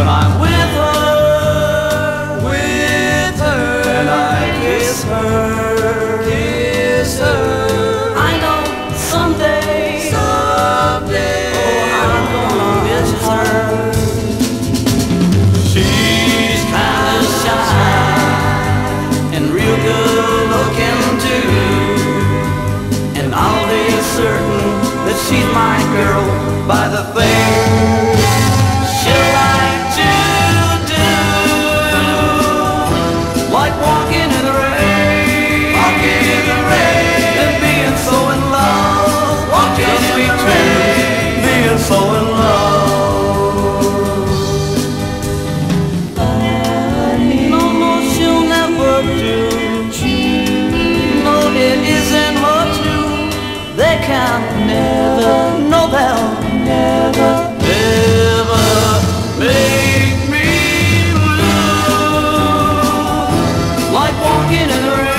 I'm with her, and I kiss her. I know someday, oh, I'm gonna miss her. She's kinda shy and real good looking too, and I'll be certain that she's my girl by the things she'll like to do, like walking in the rain, and being so in love, just me too, being so in love. No, she'll never do. No, it isn't her to. They can never, no, they'll never make me blue, like walking in the rain.